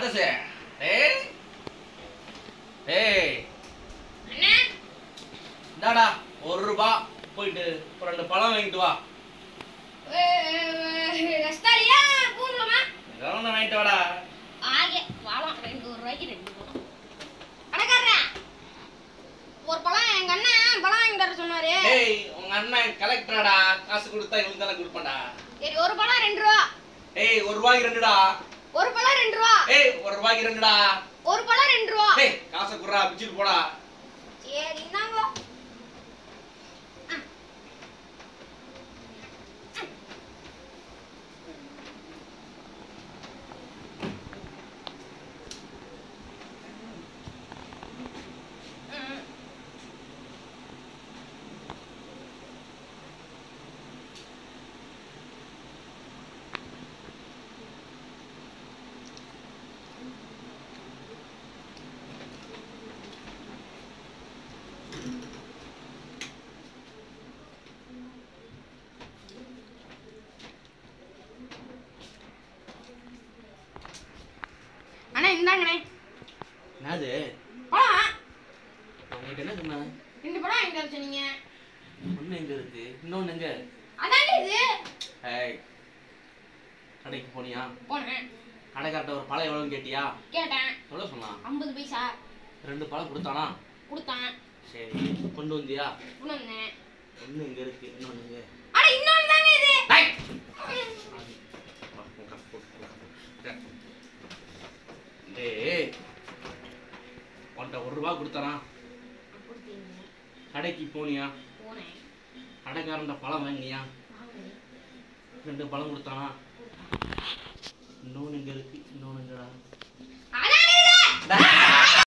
மனசு. டேய் டேய் அண்ணா இந்தாடா ₹1 போயிட்டு ஒரு 2 பழம் வாங்கிட்டு வா. ரஸ்தாலியா பூங்கலமா ஏதோ ஒன்று வாங்கிட்டு வாடா. ஆகே பழம் ₹2 2 பழம். அடக்காரா ஒரு பழம் எங்க அண்ணன் பழம் வாங்கிட்டு வர சொன்னாரு. டேய் உங்க அண்ணன் கலெக்டராடா, காசு கொடுத்தா இவனுக்கு தானே கொடுப்பேன்டா. சரி ஒரு பழம் ₹2. ஏய் ₹1க்கு 2டா. ஒரு பழம் ₹2. ஏய் ₹1க்கு 2டா. ஒரு பழம் ₹2. டேய் காசை குடுறா, பிச்சிட்டு போடா. சரி இந்தாங்க. அண்ணா இந்தாங்கண்ணே. என்னது பழம் உங்ககிட்ட என்ன சொன்ன? 2 பழம் வாங்கிட்டு வர சொன்னீங்க. ஒண்ணு எங்க இருக்கு, இன்னொன்னு எங்க? அதானே இது. ஏய் கடைக்கு போனியா? போனேன். கடைக்கார்ட்ட ஒரு பழம் எவ்வளோன்னு கேட்டியா? கேட்டேன். எவ்வளோ சொன்னான்? 50 பைசா 2 பழம் கொடுத்தானா? கொடுத்தான். சரி கொண்டு வந்தியா? கொண்டு வந்தேன். ஒண்ணு எங்க இருக்கு, இன்னொன்னு எங்க? அட இன்னொன்னு தாங்க இது. டேய் டேய் உன்கிட்ட ₹1 கொடுத்தானா? கொடுத்தீங்க. கடைக்கு போனியா? போனேன். கடைக்காரன்ட்ட பழம் வாங்கினியா? வாங்குனேன். 2 பழம் கொடுத்தானா? இன்னொன்னு எங்க இருக்கு, இன்னொன்னு எங்கடா?